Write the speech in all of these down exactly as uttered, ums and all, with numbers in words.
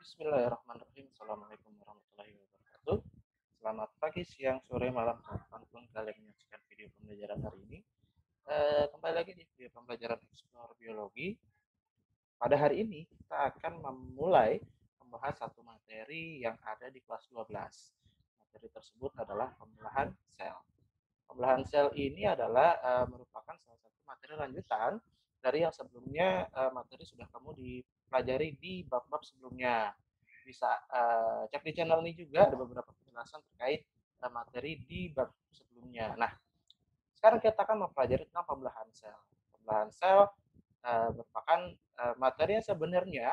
Bismillahirrahmanirrahim. Assalamualaikum warahmatullahi wabarakatuh. Selamat pagi, siang, sore, malam, kapanpun kalian menyaksikan video pembelajaran hari ini. Eh, kembali lagi di video pembelajaran Explore Biologi. Pada hari ini kita akan memulai membahas satu materi yang ada di kelas dua belas. Materi tersebut adalah pembelahan sel. Pembelahan sel ini adalah uh, merupakan salah satu materi lanjutan dari yang sebelumnya uh, materi sudah kamu dipelajari di bab-bab sebelumnya. Bisa uh, cek di channel ini juga ada beberapa penjelasan terkait uh, materi di bab sebelumnya. Nah, sekarang kita akan mempelajari tentang pembelahan sel. Pembelahan sel uh, merupakan uh, materi yang sebenarnya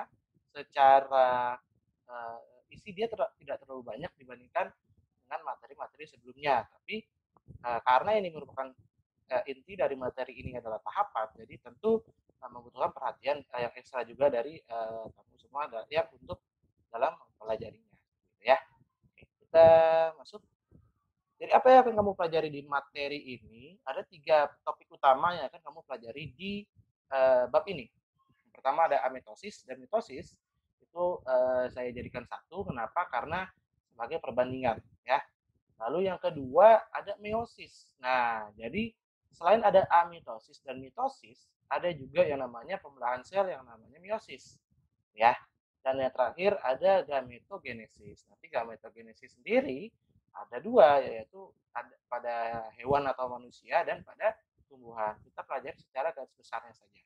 secara uh, isi dia ter tidak terlalu banyak dibandingkan dengan materi-materi sebelumnya, tapi uh, karena ini merupakan uh, inti dari materi ini adalah tahapan, jadi tentu uh, membutuhkan perhatian uh, yang ekstra juga dari uh, kamu semua yang untuk dalam mempelajarinya, gitu ya. Oke, kita masuk. Jadi apa yang akan kamu pelajari di materi ini? Ada tiga topik utama yang akan kamu pelajari di uh, bab ini. Yang pertama ada amitosis dan mitosis. Itu uh, saya jadikan satu. Kenapa? Karena sebagai perbandingan, ya. Lalu yang kedua ada meiosis. Nah, jadi selain ada amitosis dan mitosis, ada juga yang namanya pembelahan sel yang namanya meiosis, ya. Dan yang terakhir ada gametogenesis. Nanti gametogenesis sendiri ada dua, yaitu ada pada hewan atau manusia dan pada tumbuhan. Kita pelajari secara garis besarnya saja.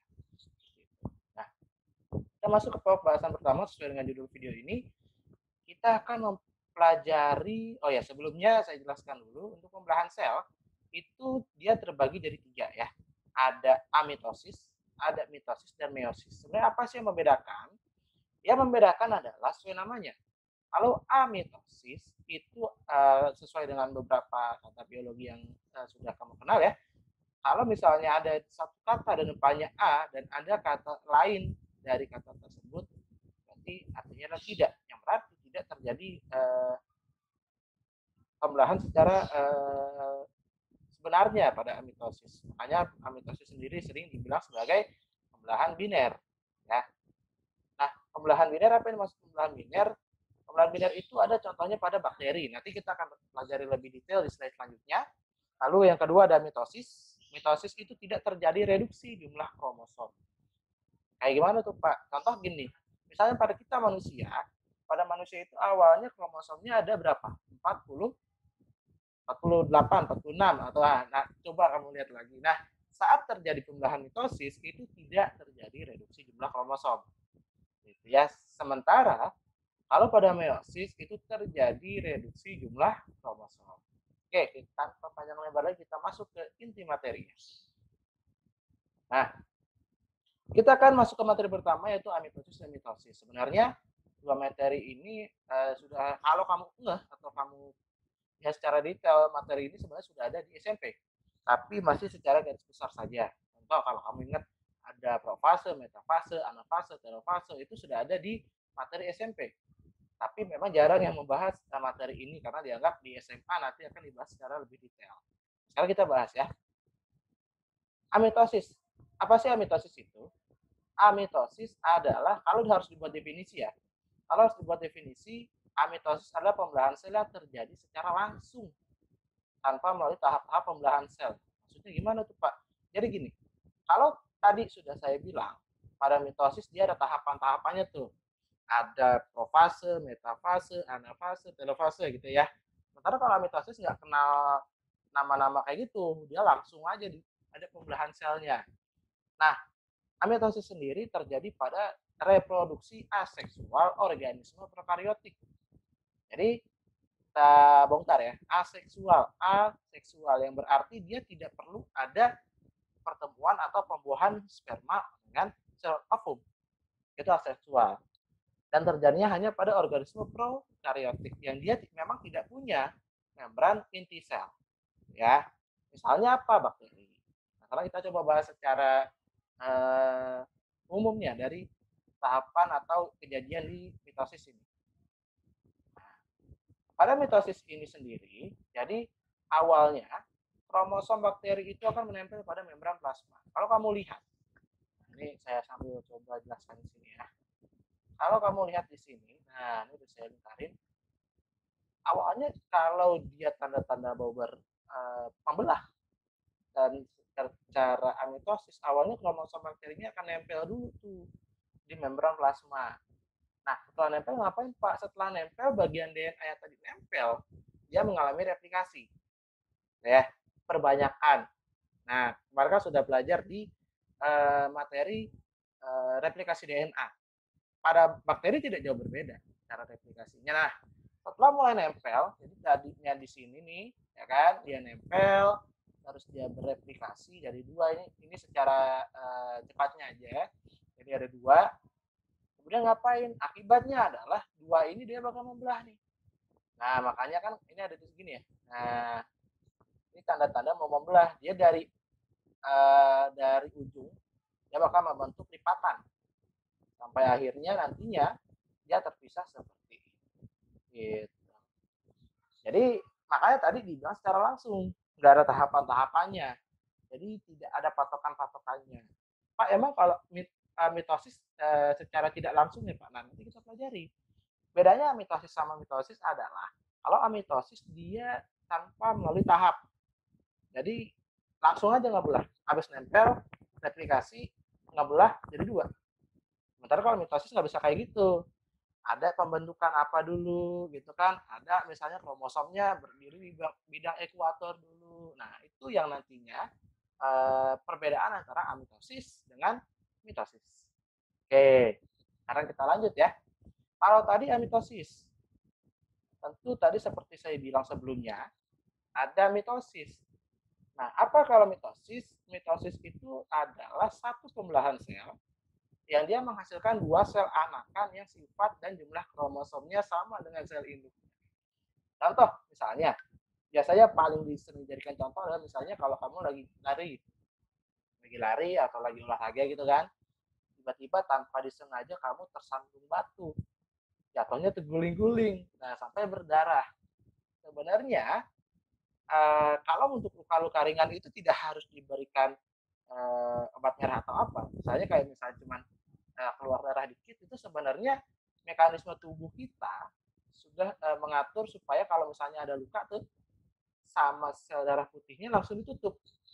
Nah, kita masuk ke pembahasan pertama sesuai dengan judul video ini. Kita akan mempelajari, oh ya sebelumnya saya jelaskan dulu, untuk pembelahan sel itu dia terbagi jadi tiga, ya. Ada amitosis, ada mitosis, dan meiosis. Sebenarnya apa sih yang membedakan? Yang membedakan adalah sesuai namanya. Kalau amitosis itu uh, sesuai dengan beberapa kata biologi yang uh, sudah kamu kenal, ya. Kalau misalnya ada satu kata dan depannya A dan ada kata lain dari kata tersebut, berarti artinya adalah tidak. Yang berarti tidak terjadi uh, pembelahan secara uh, sebenarnya pada amitosis. Makanya amitosis sendiri sering dibilang sebagai pembelahan biner, ya. Nah, pembelahan biner, apa yang dimaksud pembelahan biner? Pembelahan biner itu ada contohnya pada bakteri. Nanti kita akan pelajari lebih detail di slide selanjutnya. Lalu yang kedua ada mitosis. Mitosis itu tidak terjadi reduksi jumlah kromosom. Kayak gimana tuh, Pak? Contoh gini, misalnya pada kita manusia, pada manusia itu awalnya kromosomnya ada berapa? empat puluh, empat puluh delapan, empat puluh enam atau nah, coba kamu lihat lagi. Nah, saat terjadi pembelahan mitosis itu tidak terjadi reduksi jumlah kromosom. Gitu ya. Sementara kalau pada meiosis itu terjadi reduksi jumlah kromosom. Oke, tanpa panjang lebar lagi kita masuk ke inti materinya. Nah, kita akan masuk ke materi pertama yaitu amitosis dan mitosis. Sebenarnya dua materi ini uh, sudah, kalau kamu ngeh atau kamu ya secara detail materi ini sebenarnya sudah ada di S M P, tapi masih secara garis besar saja. Contoh kalau kamu ingat ada profase, metafase, anafase, telofase itu sudah ada di materi S M P. Tapi memang jarang yang membahas materi ini karena dianggap di S M A nanti akan dibahas secara lebih detail. Sekarang kita bahas, ya. Amitosis. Apa sih amitosis itu? Amitosis adalah, kalau harus dibuat definisi, ya. Kalau harus dibuat definisi, amitosis adalah pembelahan sel yang terjadi secara langsung tanpa melalui tahap-tahap pembelahan sel. Maksudnya gimana tuh, Pak? Jadi gini, kalau tadi sudah saya bilang, pada mitosis dia ada tahapan-tahapannya tuh. Ada profase, metafase, anafase, telofase gitu ya. Sementara kalau amitosis nggak kenal nama-nama kayak gitu, dia langsung aja di, ada pembelahan selnya. Nah, amitosis sendiri terjadi pada reproduksi aseksual organisme prokariotik. Jadi kita bongkar, ya, aseksual. Aseksual yang berarti dia tidak perlu ada pertemuan atau pembuahan sperma dengan sel ovum. Itu aseksual. Dan terjadinya hanya pada organisme prokaryotik yang dia memang tidak punya membran inti sel, ya. Misalnya apa? Bakteri. Nah, sekarang kita coba bahas secara uh, umumnya dari tahapan atau kejadian di mitosis ini. Nah, pada mitosis ini sendiri, jadi awalnya kromosom bakteri itu akan menempel pada membran plasma. Kalau kamu lihat, ini saya sambil coba jelaskan di sini, ya. kalau kamu lihat di sini, nah ini udah saya lingkarin. Awalnya kalau dia tanda-tanda bahwa ber, uh, membelah dan secara amitosis, awalnya kromosom bakterinya akan nempel dulu tuh di membran plasma. Nah, setelah nempel ngapain Pak? Setelah nempel, bagian D N A yang tadi nempel, dia mengalami replikasi. Ya, perbanyakan. Nah, kemarin kan sudah belajar di uh, materi uh, replikasi D N A. Pada bakteri tidak jauh berbeda cara replikasinya. Nah, setelah mulai nempel, jadi tadinya di sini nih, ya kan, dia nempel, terus dia bereplikasi dari dua ini, ini secara uh, cepatnya aja. Jadi ada dua. Kemudian ngapain? Akibatnya adalah dua ini dia bakal membelah nih. Nah, makanya kan ini ada di segini ya. Nah, ini tanda-tanda mau membelah. Dia dari uh, dari ujung dia bakal membentuk lipatan sampai akhirnya nantinya dia terpisah seperti ini. Gitu. Jadi makanya tadi dibilang secara langsung, nggak ada tahapan-tahapannya. Jadi tidak ada patokan-patokannya. Pak, emang kalau mit, uh, mitosis uh, secara tidak langsung ya Pak, nah, nanti kita pelajari. Bedanya mitosis sama mitosis adalah kalau amitosis dia tanpa melalui tahap. Jadi langsung aja ngebelah. Habis nempel, replikasi, ngebelah jadi dua. Sementara kalau mitosis nggak bisa kayak gitu. Ada pembentukan apa dulu gitu kan. Ada misalnya kromosomnya berdiri di bidang ekuator dulu. Nah, itu yang nantinya eh, perbedaan antara amitosis dengan mitosis. Oke, sekarang kita lanjut ya. Kalau tadi amitosis, tentu tadi seperti saya bilang sebelumnya, ada mitosis. Nah, apa kalau mitosis? Mitosis itu adalah satu pembelahan sel yang dia menghasilkan dua sel anakan yang sifat dan jumlah kromosomnya sama dengan sel induknya. Contoh, misalnya, biasanya paling sering dijadikan contoh adalah misalnya kalau kamu lagi lari, lagi lari atau lagi olahraga gitu kan, tiba-tiba tanpa disengaja kamu tersandung batu, jatuhnya terguling-guling, nah sampai berdarah. Sebenarnya uh, kalau untuk luka-luka ringan itu tidak harus diberikan uh, obat merah atau apa. Misalnya kayak misalnya cuman uh, keluar darah dikit, itu sebenarnya mekanisme tubuh kita sudah uh, mengatur supaya kalau misalnya ada luka tuh sama sel darah putihnya langsung ditutup.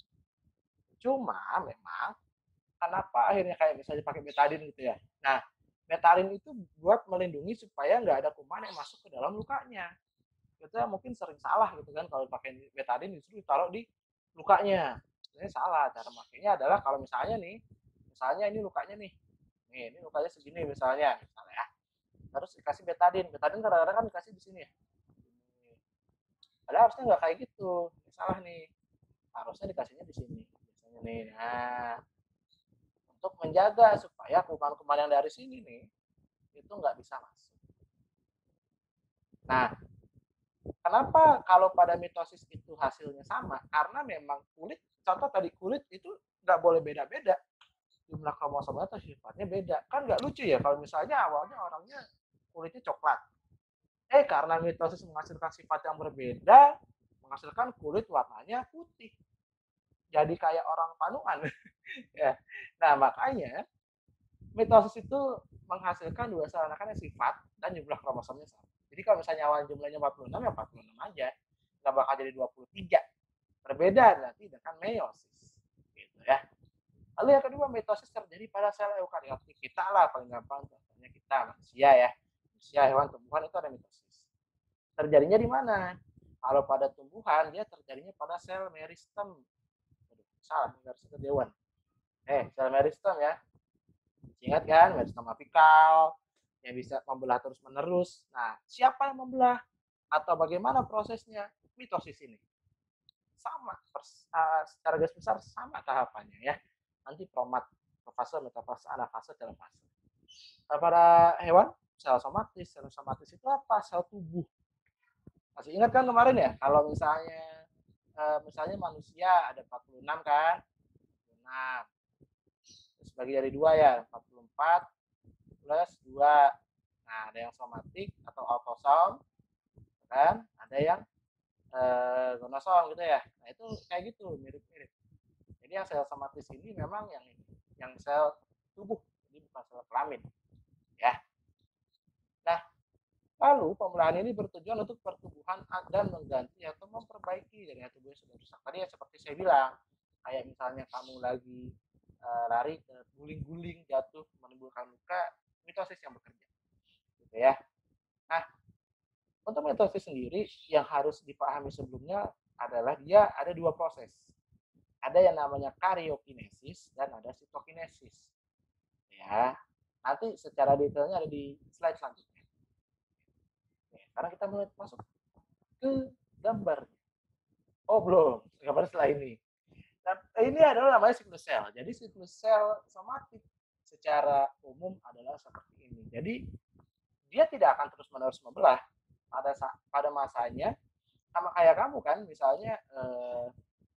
Cuma memang kenapa akhirnya kayak misalnya pakai betadin gitu ya. Nah, betadin itu buat melindungi supaya nggak ada kuman yang masuk ke dalam lukanya. Kita mungkin sering salah gitu kan kalau pakai betadin justru ditaruh di lukanya. Ini salah. Cara makainya adalah kalau misalnya nih, misalnya ini lukanya nih, nih ini lukanya segini misalnya, misalnya ya. Terus dikasih betadin, betadin kadang-kadang kan dikasih di sini ya. Padahal harusnya nggak kayak gitu, ini salah nih. Harusnya dikasihnya di sini, biasanya nih. Nah, untuk menjaga supaya kuman-kuman yang dari sini nih itu nggak bisa masuk. Nah, kenapa kalau pada mitosis itu hasilnya sama? Karena memang kulit, contoh tadi kulit itu nggak boleh beda-beda. Jumlah kromosomnya atau sifatnya beda. Kan nggak lucu ya kalau misalnya awalnya orangnya kulitnya coklat. Eh karena mitosis menghasilkan sifat yang berbeda, menghasilkan kulit warnanya putih. Jadi kayak orang panuan. Ya. Nah makanya mitosis itu menghasilkan dua sel anakan yang sifat dan jumlah kromosomnya sama. Jadi kalau misalnya awal jumlahnya empat puluh enam ya empat puluh enam aja, nggak bakal jadi dua puluh tiga. Berbeda nanti dengan meiosis. Gitu ya. Lalu yang kedua, mitosis terjadi pada sel eukariotik kita lah, paling gampang contohnya kita manusia ya. Manusia, hewan, tumbuhan itu ada mitosis. Terjadinya di mana? Kalau pada tumbuhan dia terjadinya pada sel meristem. Aduh, salah, meristem dewan. Eh, sel meristem ya. Ingat kan, meristem apikal yang bisa membelah terus-menerus. Nah, siapa yang membelah? Atau bagaimana prosesnya? Mitosis ini. Sama, uh, secara garis besar sama tahapannya ya. Nanti promat, profase, metafase, anafase, telofase. Nah, pada hewan, sel somatis. Sel somatis itu apa? Sel tubuh. Masih ingat kan kemarin ya? Kalau misalnya uh, misalnya manusia ada empat puluh enam kan? empat puluh enam. Terus bagi dari dua ya, empat puluh empat plus dua. Nah, ada yang somatik atau autosom, kan? Ada yang eh, gonosom gitu ya. Nah, itu kayak gitu, mirip-mirip. Jadi yang sel somatis ini memang yang ini, yang sel tubuh, jadi bukan sel kelamin. Ya. Lalu pembelahan ini bertujuan untuk pertumbuhan dan mengganti atau memperbaiki dari tubuh yang sudah rusak. Tadi ya seperti saya bilang, kayak misalnya kamu lagi uh, lari ke guling-guling jatuh menimbulkan luka, mitosis yang bekerja, gitu ya. Nah, untuk mitosis sendiri yang harus dipahami sebelumnya adalah dia ada dua proses. Ada yang namanya karyokinesis dan ada sitokinesis. Ya, nanti secara detailnya ada di slide selanjutnya. Oke, sekarang kita mulai masuk ke gambar. Oh belum, gambar setelah ini. Nah, ini adalah namanya siklus sel. Jadi siklus sel somatik secara umum adalah seperti ini. Jadi dia tidak akan terus-menerus membelah pada pada masanya, sama kayak kamu kan, misalnya eh,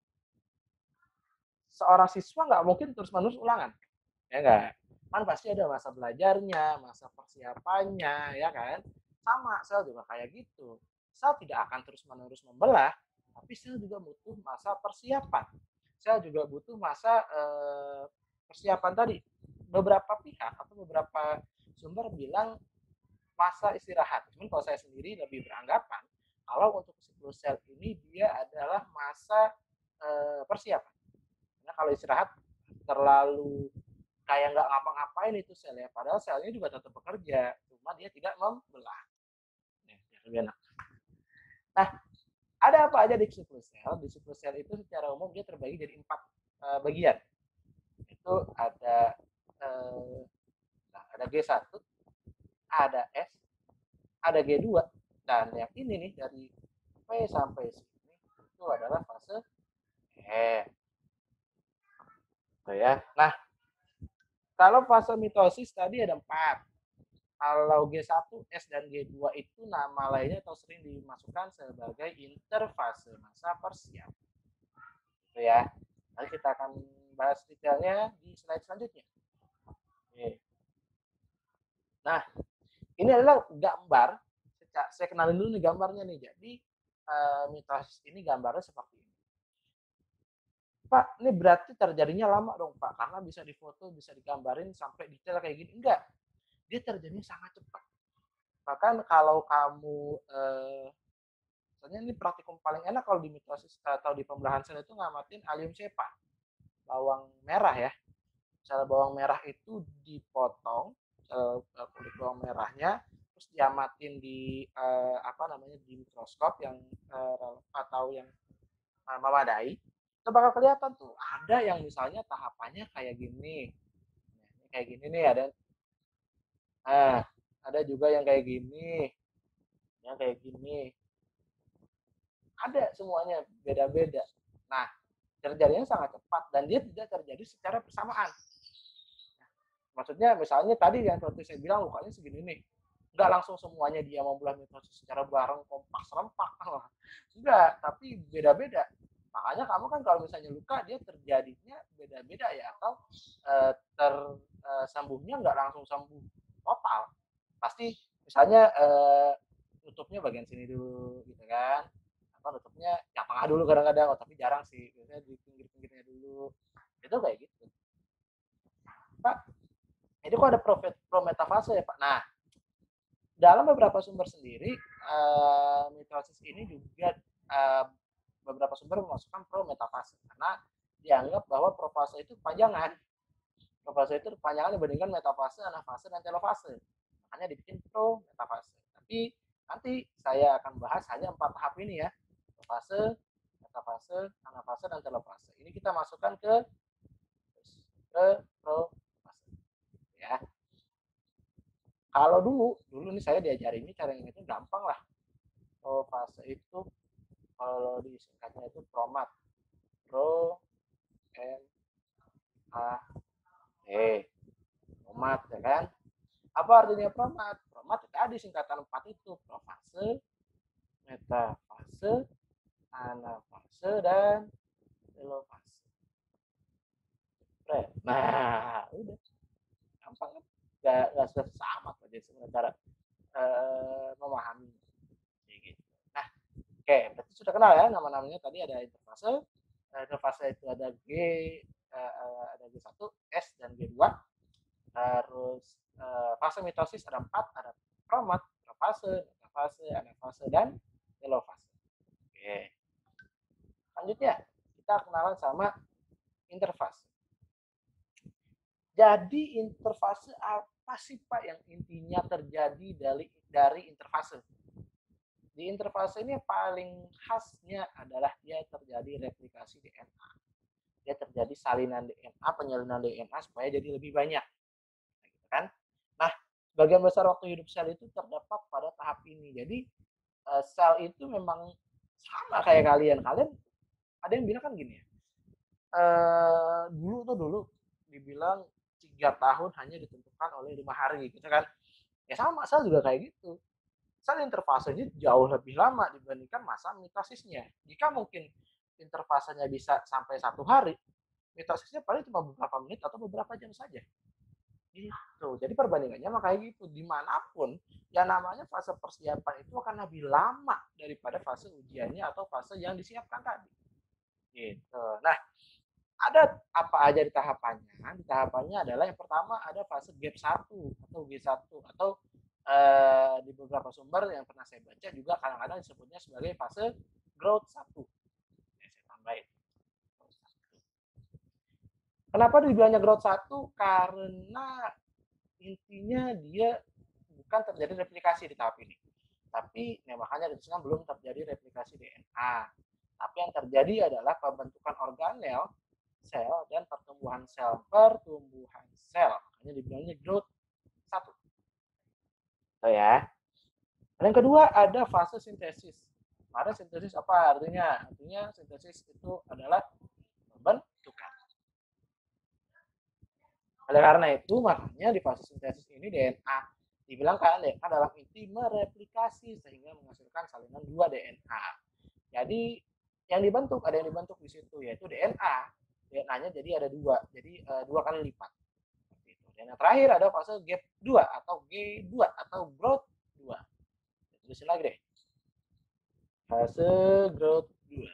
seorang siswa nggak mungkin terus-menerus ulangan, ya nggak? Kan pasti ada masa belajarnya, masa persiapannya, ya kan? Sama, sel juga kayak gitu. Sel tidak akan terus-menerus membelah, tapi sel juga butuh masa persiapan. Sel juga butuh masa eh, persiapan tadi. Beberapa pihak atau beberapa sumber bilang masa istirahat. Cuman kalau saya sendiri lebih beranggapan kalau untuk siklus sel ini dia adalah masa eh, persiapan. Karena kalau istirahat terlalu kayak nggak ngapa-ngapain itu sel ya, padahal selnya juga tetap bekerja, cuma dia tidak membelah. Nah, ada apa aja di siklus sel? Di siklus sel itu secara umum dia terbagi jadi empat uh, bagian. Itu ada uh, nah, ada G satu, ada S, ada G dua, dan yang ini nih dari P sampai sini itu adalah fase E. Tuh ya. Nah, kalau fase mitosis tadi ada empat. Kalau G satu, S, dan G dua itu nama lainnya atau sering dimasukkan sebagai interfase masa persiapan. Itu ya. Nanti kita akan bahas detailnya di slide selanjutnya. Oke. Nah, ini adalah gambar. Saya kenalin dulu nih gambarnya nih. Jadi uh, mitosis ini gambarnya seperti ini. Pak, ini berarti terjadinya lama dong Pak, karena bisa difoto, bisa digambarin sampai detail kayak gini. Enggak, dia terjadinya sangat cepat. Bahkan kalau kamu, eh, misalnya ini praktikum paling enak kalau di mitosis atau di pembelahan sel itu ngamatin allium cepa, bawang merah ya. Misalnya bawang merah itu dipotong, eh, kulit bawang merahnya, terus diamatin di eh, apa namanya di mikroskop yang eh, atau yang eh, memadai. Itu bakal kelihatan tuh ada yang misalnya tahapannya kayak gini, nah, kayak gini nih ada, nah ada juga yang kayak gini, yang kayak gini, ada semuanya beda-beda. Nah terjadinya sangat cepat dan dia tidak terjadi secara bersamaan. Nah, maksudnya misalnya tadi yang seperti saya bilang lukanya segini nih, nggak langsung semuanya dia membelah mitosis secara bareng kompak serempak, enggak, tapi beda-beda. Makanya kamu kan kalau misalnya luka dia terjadinya beda-beda ya, atau uh, tersembuhnya uh, nggak langsung sembuh total. Pasti misalnya uh, tutupnya bagian sini dulu gitu kan, atau tutupnya yang tengah dulu kadang-kadang, oh, tapi jarang sih, biasanya di pinggir-pinggirnya dulu. Itu kayak gitu. Pak, itu kok ada prometafase ya Pak? Nah, dalam beberapa sumber sendiri uh, mitosis ini juga uh, beberapa sumber memasukkan prometafase karena dianggap bahwa profase itu kepanjangan. Profase itu kepanjangan dibandingkan metafase, anafase, dan telofase. Makanya dibikin prometafase. Tapi nanti saya akan bahas hanya empat tahap ini ya. Profase, metafase, anafase, dan telofase. Ini kita masukkan ke ke profase. Ya. Kalau dulu, dulu nih saya diajarin ini cara yang itu gampang lah. Profase itu kalau disingkatnya itu promat, pro m a e, promat ya kan. Apa artinya promat? Promat tadi singkatan empat itu, profase, metafase, anafase, dan telofase. Nah udah gampang kan, nggak nggak susah amat aja sementara uh, memahami gitu. Nah oke, berarti sudah kenal ya nama-namanya. Tadi ada interfase, interfase itu ada G, uh, ada G satu, S, dan G dua. Terus uh, fase mitosis ada empat, ada promat, profase, metafase, anafase, dan telofase. Oke. Selanjutnya, kita kenalan sama interfase. Jadi interfase apa sih Pak yang intinya terjadi dari dari interfase? Di interfase ini paling khasnya adalah dia terjadi replikasi D N A. Dia terjadi salinan D N A, penyalinan D N A supaya jadi lebih banyak. Nah, gitu kan? Nah, bagian besar waktu hidup sel itu terdapat pada tahap ini. Jadi sel itu memang sama kayak kalian. Kalian ada yang bilang kan gini ya. Eh, dulu tuh dulu dibilang tiga tahun hanya ditentukan oleh lima hari gitu kan. Ya sama, sel juga kayak gitu. Sel interfasenya jauh lebih lama dibandingkan masa mitosisnya. Jika mungkin interfasenya bisa sampai satu hari, mitosisnya paling cuma beberapa menit atau beberapa jam saja. Gitu. Jadi perbandingannya mah kayak gitu. Dimanapun, yang namanya fase persiapan itu akan lebih lama daripada fase ujiannya atau fase yang disiapkan tadi. Gitu. Nah, ada apa aja di tahapannya? Di tahapannya adalah yang pertama ada fase gap satu atau G satu atau eh, di beberapa sumber yang pernah saya baca juga kadang-kadang disebutnya sebagai fase growth satu. Ya, saya tambahin. Kenapa dibilangnya growth satu? Karena intinya dia bukan terjadi replikasi di tahap ini. Tapi ya makanya disebutkan belum terjadi replikasi D N A. Tapi yang terjadi adalah pembentukan organel sel dan pertumbuhan sel pertumbuhan sel. Makanya dibilangnya growth satu. So ya. Dan yang kedua ada fase sintesis. Mana sintesis apa artinya? Artinya sintesis itu adalah pembentukan. Oleh karena itu, makanya di fase sintesis ini D N A dibilang kan D N A dalam inti mereplikasi sehingga menghasilkan salinan dua D N A. Jadi yang dibentuk ada yang dibentuk di situ yaitu D N A. D N A-nya jadi ada dua, jadi uh, dua kali lipat. Dan yang terakhir ada fase gap dua atau G dua atau growth dua. Tulisin lagi deh. Fase growth dua.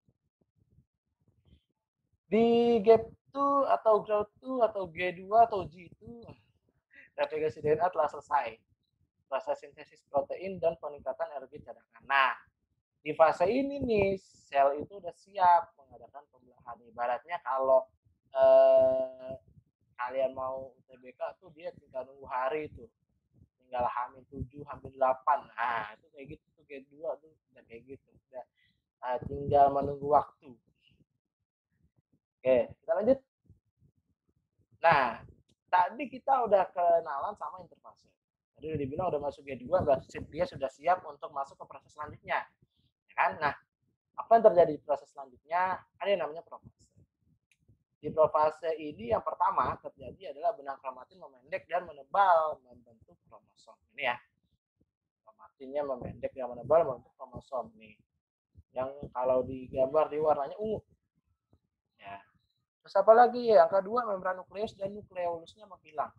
Di gap dua atau growth dua atau G dua atau G dua, replikasi D N A telah selesai. Proses sintesis protein dan peningkatan energi cadangan. Nah, di fase ini nih, sel itu udah siap mengadakan pembelahan. Ibaratnya kalau eh, kalian mau U T B K tuh dia tinggal nunggu hari tuh. Tinggal hamil tujuh, hamil delapan. Nah, itu kayak gitu tuh G dua tuh udah kayak gitu. Udah uh, tinggal menunggu waktu. Oke, kita lanjut. Nah, tadi kita udah kenalan sama interfase. Tadi udah dibilang udah masuk G dua, berarti dia sudah siap untuk masuk ke proses selanjutnya. Ya kan? Nah, apa yang terjadi di proses selanjutnya? Ada yang namanya profase. Di profase ini yang pertama terjadi adalah benang kromatin memendek dan menebal membentuk kromosom. Ini ya. Kromatinnya memendek dan menebal membentuk kromosom nih. Yang kalau digambar di warnanya ungu. Ya. Terus apa lagi? Yang kedua, membran nukleus dan nukleolusnya menghilang.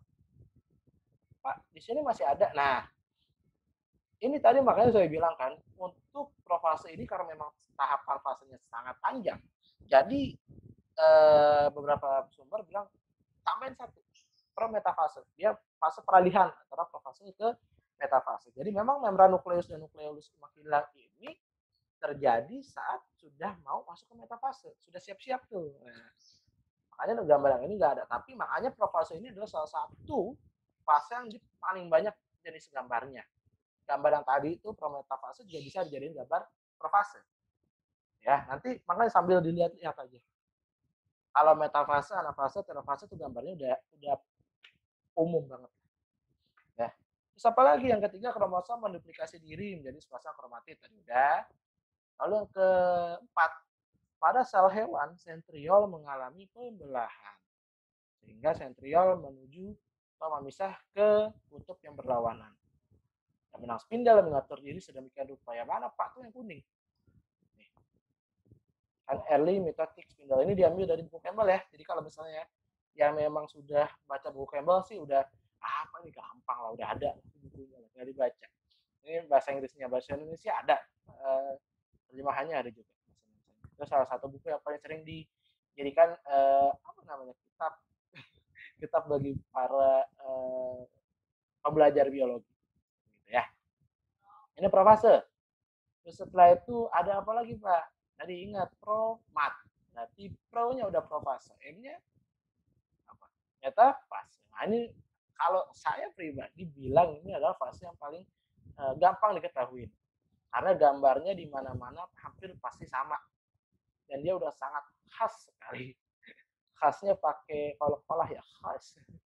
Pak, di sini masih ada. Nah, ini tadi makanya saya bilang kan, untuk profase ini karena memang tahapan fasenya sangat panjang. Jadi eh, beberapa sumber bilang tambahin satu, prometafase. Dia fase peralihan antara profase ke metafase. Jadi memang membran nukleus dan nukleolus menghilang ini terjadi saat sudah mau masuk ke metafase, sudah siap-siap tuh. Nah, makanya gambar yang ini nggak ada. Tapi makanya profase ini adalah salah satu fase yang paling banyak jenis gambarnya. Gambar yang tadi itu prometafase juga bisa dijadiin gambar profase. Ya, nanti makanya sambil dilihat-lihat aja. Kalau metafase, anafase, telofase itu gambarnya udah udah umum banget. Ya. Terus apa lagi? Yang ketiga, kromosom menduplikasi diri menjadi sepasang kromatid. Tadi udah. Lalu yang keempat, pada sel hewan, sentriol mengalami pembelahan. Sehingga sentriol menuju atau memisah ke kutub yang berlawanan. Dan benang spindel mengatur diri sedemikian rupa. Yang mana Pak? Itu yang kuning. Nih. Kan early mitotic spindle ini diambil dari buku Campbell ya. Jadi kalau misalnya yang memang sudah baca buku Campbell sih udah apa nih gampang lah, udah ada bukunya, tinggal dibaca. Ini bahasa Inggrisnya, bahasa Indonesia ada. Uh, terjemahannya ada juga. Itu salah satu buku yang paling sering dijadikan uh, apa namanya kitab kitab bagi para uh, pembelajar biologi gitu ya. Ini profase. Terus setelah itu ada apa lagi Pak? Tadi ingat pro-mat. Berarti pro-nya udah profase. M-nya apa? Metafase. Nah ini kalau saya pribadi bilang ini adalah fase yang paling uh, gampang diketahui. Karena gambarnya di mana-mana hampir pasti sama. Dan dia udah sangat khas sekali. Khasnya pakai kolak-kolak ya, khas.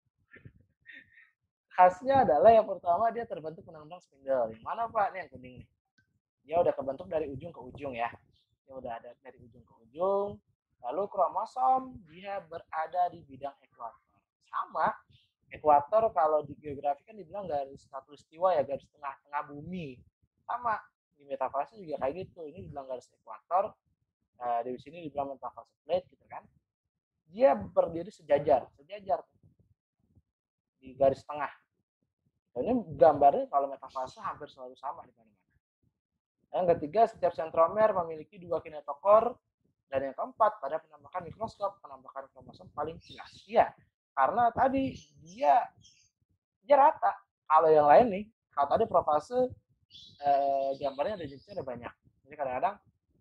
Khasnya adalah yang pertama dia terbentuk benang-benang spindle. Yang mana Pak? Ini yang kuning nih. Dia udah kebentuk dari ujung ke ujung ya. Dia udah ada dari ujung ke ujung. Lalu kromosom dia berada di bidang ekuator. Sama, ekuator kalau di geografi kan dibilang garis khatulistiwa ya, garis tengah-tengah bumi. Sama, di metafase juga kayak gitu. Ini dibilang garis ekuator. Nah, di sini dibilang metafase plate gitu kan. Dia berdiri sejajar, sejajar di garis tengah. Ini gambarnya kalau metafase hampir selalu sama di mana-mana. Yang ketiga, setiap sentromer memiliki dua kinetokor. Dan yang keempat, pada penampakan mikroskop, penampakan kromosom paling jelas. Ya, karena tadi dia dia rata. Kalau yang lain nih, kalau tadi profase eh, gambarnya ada jenisnya ada banyak. Jadi kadang-kadang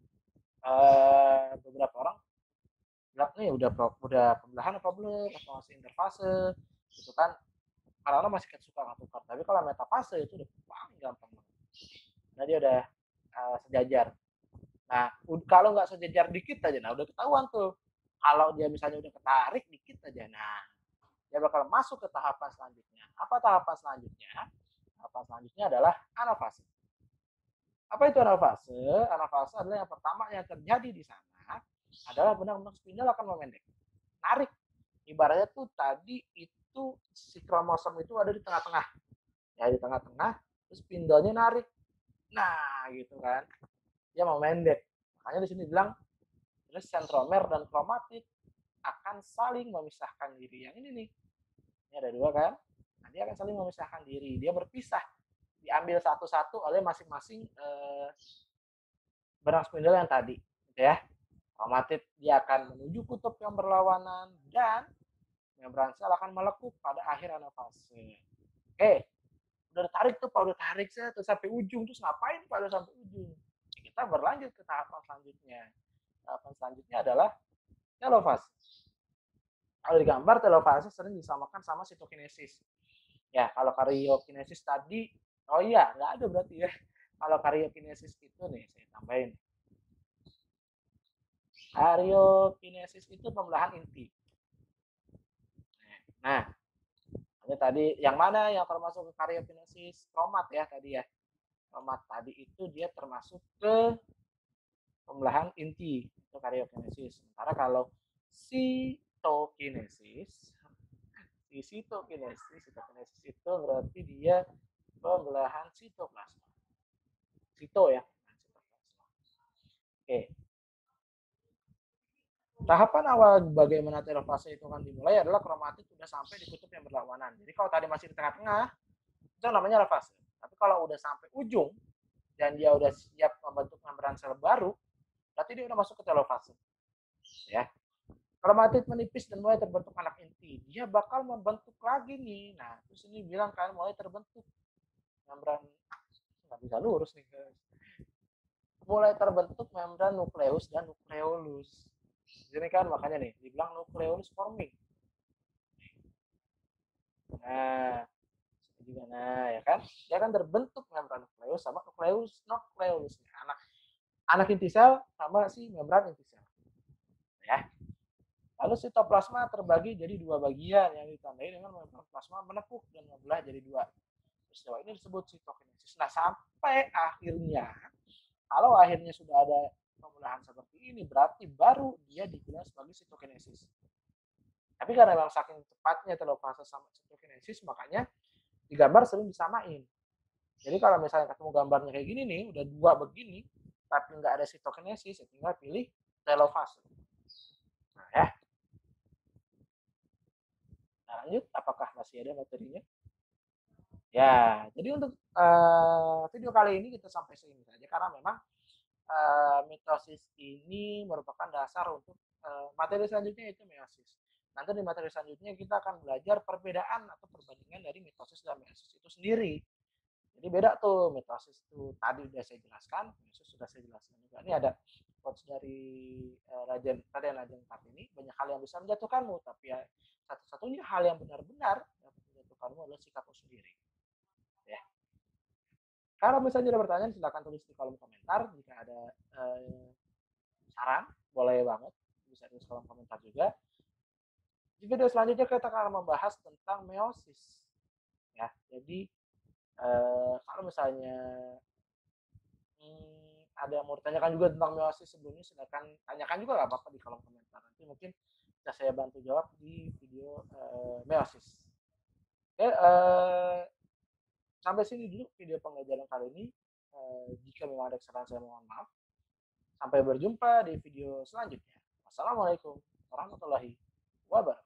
eh, beberapa orang bilang nih udah udah pembelahan apa belum, atau masih interfase, gitu kan. Karena masih suka ngatukar. Tapi kalau metafase itu udah paling gampang banget. Nah dia udah uh, sejajar. Nah kalau nggak sejajar dikit aja, nah udah ketahuan tuh. Kalau dia misalnya udah ketarik dikit aja, nah dia bakal masuk ke tahapan selanjutnya. Apa tahapan selanjutnya? Tahapan selanjutnya adalah anafase. Apa itu anafase? Anafase adalah yang pertama yang terjadi di sana adalah benang-benang spindel akan memendek, narik. Ibaratnya tuh tadi itu si kromosom itu ada di tengah-tengah, ya di tengah-tengah, terus spindelnya narik. Nah, gitu kan. Dia mau memendek. Makanya di sini bilang terus sentromer dan kromatid akan saling memisahkan diri. Yang ini nih. Ini ada dua kan? Nah, dia akan saling memisahkan diri. Dia berpisah. Diambil satu-satu oleh masing-masing eh, benang spindel yang tadi, gitu ya. Kromatid dia akan menuju kutub yang berlawanan dan membran sel akan melekuk pada akhir anafase. Oke, udah tarik tuh, Pak, udah tarik saya terus sampai ujung, terus ngapain Pak udah sampai ujung? Kita berlanjut ke tahapan selanjutnya. Tahapan selanjutnya adalah telofase. Kalau di gambar telofase sering disamakan sama sitokinesis. Ya, kalau karyokinesis tadi, oh iya, nggak ada berarti ya. Kalau karyokinesis itu nih, saya tambahin. Karyokinesis itu pembelahan inti. Nah, ini tadi yang mana yang termasuk ke karyokinesis? Kromat ya tadi ya. Kromat tadi itu dia termasuk ke pembelahan inti, itu karyokinesis. Sementara kalau sitokinesis, si sitokinesis, sitokinesis itu berarti dia pembelahan sitoplasma. Sito ya. Oke. Tahapan awal bagaimana telofase itu kan dimulai adalah kromatid sudah sampai di kutub yang berlawanan. Jadi kalau tadi masih di tengah-tengah, itu namanya telofase. Tapi kalau udah sampai ujung dan dia udah siap membentuk membran sel baru, berarti dia udah masuk ke telofase. Ya. Kromatid menipis dan mulai terbentuk anak inti. Dia bakal membentuk lagi nih. Nah, terus ini bilang kan mulai terbentuk membran, nggak bisa lurus nih guys. Mulai terbentuk membran nukleus dan nukleolus. Ini kan makanya nih dibilang nukleolus forming. Nah, juga nah ya kan, dia kan terbentuk membran nukleus sama nukleus nukleolus. Anak anak inti sel sama si membran inti sel. Ya. Lalu sitoplasma terbagi jadi dua bagian yang ditandai dengan membran plasma menepuk dan membelah jadi dua. Peristiwa ini disebut sitokinesis. Nah, sampai akhirnya, kalau akhirnya sudah ada pembelahan seperti ini, berarti baru dia dibilang sebagai sitokinesis. Tapi karena memang saking cepatnya telofase sama sitokinesis, makanya di gambar sering disamain. Jadi kalau misalnya ketemu gambarnya kayak gini nih, udah dua begini, tapi nggak ada sitokinesis, ya tinggal pilih telofase. Nah ya. Nah, lanjut, apakah masih ada materinya? Ya, jadi untuk uh, video kali ini kita sampai sini saja karena memang uh, mitosis ini merupakan dasar untuk uh, materi selanjutnya yaitu meiosis. Nanti di materi selanjutnya kita akan belajar perbedaan atau perbandingan dari mitosis dan meiosis itu sendiri. Jadi beda tuh mitosis tuh. Tadi udah saya jelaskan, meiosis sudah saya jelaskan juga. Ini ada quotes dari uh, Raden Raden Ajeng Kartini, banyak hal yang bisa menjatuhkanmu, tapi ya satu-satunya hal yang benar-benar dapat menjatuhkanmu adalah sikapmu sendiri. Ya. Kalau misalnya ada pertanyaan, silahkan tulis di kolom komentar. Jika ada uh, saran, boleh banget bisa tulis kolom komentar juga. Di video selanjutnya kita akan membahas tentang meiosis. Ya, jadi uh, kalau misalnya hmm, ada yang mau ditanyakan juga tentang meiosis sebelumnya, silakan tanyakan juga nggak apa-apa di kolom komentar. Nanti mungkin bisa saya bantu jawab di video uh, meiosis. Oke, uh, sampai sini dulu video pembelajaran kali ini. Uh, jika memang ada kesalahan, saya mohon maaf. Sampai berjumpa di video selanjutnya. Wassalamualaikum warahmatullahi wabarakatuh.